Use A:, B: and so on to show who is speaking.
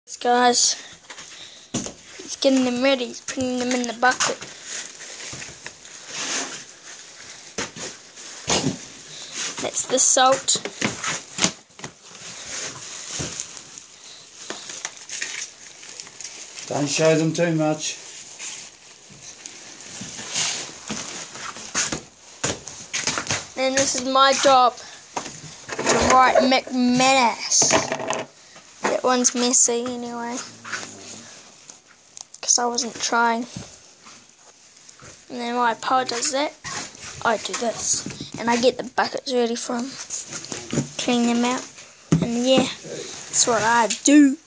A: Guys, he's getting them ready, he's putting them in the bucket. That's the salt.
B: Don't show them too much.
A: And this is my job to write McManus. That one's messy anyway, because I wasn't trying. And then my pa does that, I do this. And I get the buckets ready for him, clean them out. And yeah, that's what I do.